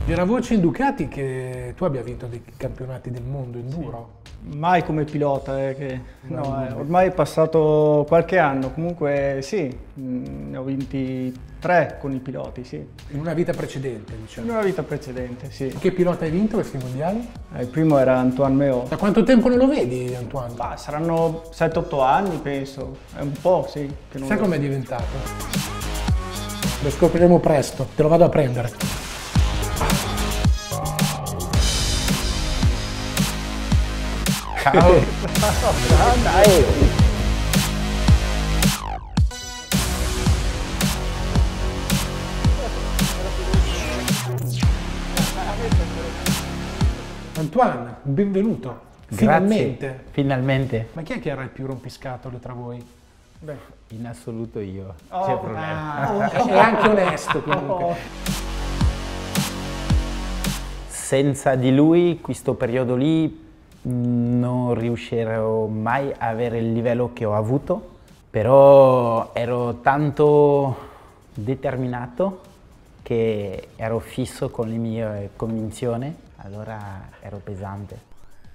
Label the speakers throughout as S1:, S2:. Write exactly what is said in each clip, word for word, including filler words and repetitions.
S1: C'era voce in Ducati che tu abbia vinto dei campionati del mondo enduro.
S2: Sì. Mai come pilota, eh, che,
S1: no,
S2: no, eh, ormai è passato qualche anno, comunque sì, ne ho vinti tre con i piloti, sì.
S1: In una vita precedente, diciamo.
S2: In una vita precedente, sì.
S1: Che pilota hai vinto questi mondiali?
S2: Eh, il primo era Antoine Meo.
S1: Da quanto tempo non lo vedi, Antoine?
S2: Bah, saranno sette otto anni, penso. È un po', sì. Che non
S1: Sai
S2: lo...
S1: com'è diventato? Lo scopriremo presto, te lo vado a prendere.
S3: Ciao! Dai!
S1: Antoine, benvenuto.
S3: Grazie.
S1: Finalmente.
S3: Finalmente.
S1: Ma chi è che era il più rompiscatole tra voi?
S2: Beh.
S3: In assoluto io.
S2: Oh,
S3: C'è problema.
S1: Ah, è anche onesto comunque.
S2: Oh.
S3: Senza di lui, questo periodo lì, non riuscirò mai a avere il livello che ho avuto, però ero tanto determinato che ero fisso con le mie convinzioni, allora ero pesante.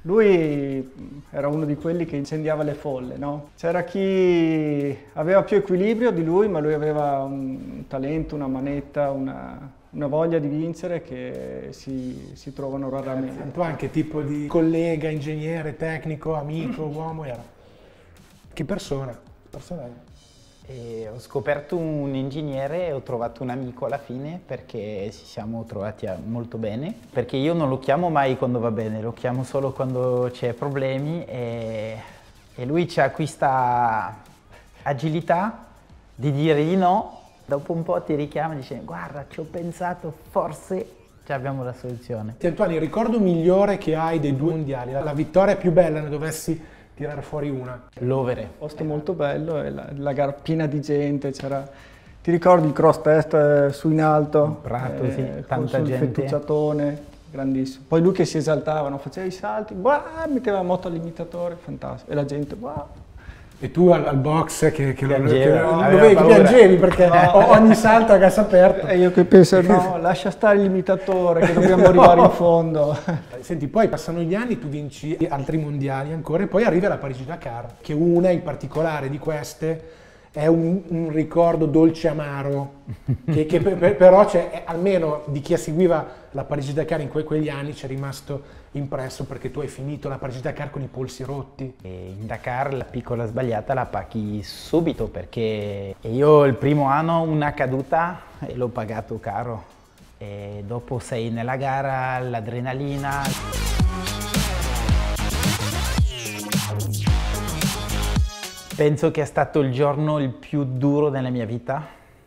S2: Lui era uno di quelli che incendiava le folle, no? C'era chi aveva più equilibrio di lui, ma lui aveva un talento, una manetta, una, una voglia di vincere che si, si trovano raramente.
S1: Tu anche tipo di collega, ingegnere, tecnico, amico, uomo era? Che persona? persona era?
S3: E ho scoperto un ingegnere e ho trovato un amico alla fine perché ci siamo trovati molto bene. Perché io non lo chiamo mai quando va bene, lo chiamo solo quando c'è problemi e, e lui ha questa agilità di dire di no. Dopo un po' ti richiama e dice guarda ci ho pensato, forse abbiamo la soluzione.
S1: Antoine, il ricordo migliore che hai dei due mondiali, la vittoria più bella, ne dovessi tirare fuori una?
S3: L'Overe.
S2: Un posto molto bello, e la, la gara piena di gente, c'era... Ti ricordi il cross test eh, su in alto?
S3: In prato,
S2: eh,
S3: sì, tanta
S2: sul
S3: gente.
S2: fettucciatone, grandissimo. Poi lui che si esaltava, no? Faceva i salti, bah, metteva la moto all'imitatore, fantastico. E la gente, bah.
S1: E tu al, al box che, che lo, che
S3: Piangevo,
S1: lo vedi, piangevi perché
S2: No.
S1: ogni salto a gas aperto.
S2: E io che penso, no, lascia stare l'imitatore, che dobbiamo arrivare in fondo.
S1: Senti, poi passano gli anni, tu vinci altri mondiali ancora e poi arriva la Parigi-Dakar, che una in particolare di queste è un, un ricordo dolce amaro, che, che per, però c'è, almeno di chi seguiva la Parigi-Dakar in que, quegli anni c'è rimasto impresso perché tu hai finito la Parigi-Dakar con i polsi rotti.
S3: E in Dakar la piccola sbagliata la paghi subito perché io il primo anno una caduta e l'ho pagato caro e dopo sei nella gara, l'adrenalina. Penso che è stato il giorno il più duro della mia vita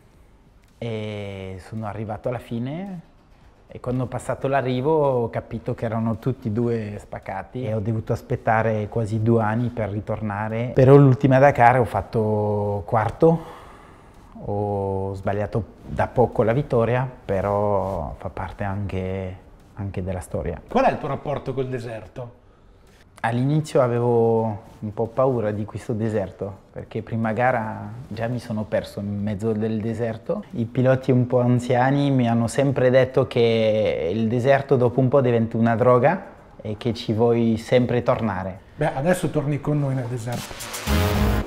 S3: e sono arrivato alla fine e quando ho passato l'arrivo ho capito che erano tutti e due spaccati e ho dovuto aspettare quasi due anni per ritornare. Però l'ultima Dakar ho fatto quarto, ho sbagliato da poco la vittoria, però fa parte anche, anche della storia.
S1: Qual è il tuo rapporto col deserto?
S3: All'inizio avevo un po' paura di questo deserto, perché prima gara già mi sono perso in mezzo del deserto. I piloti un po' anziani mi hanno sempre detto che il deserto dopo un po' diventa una droga e che ci vuoi sempre tornare.
S1: Beh, adesso torni con noi nel deserto.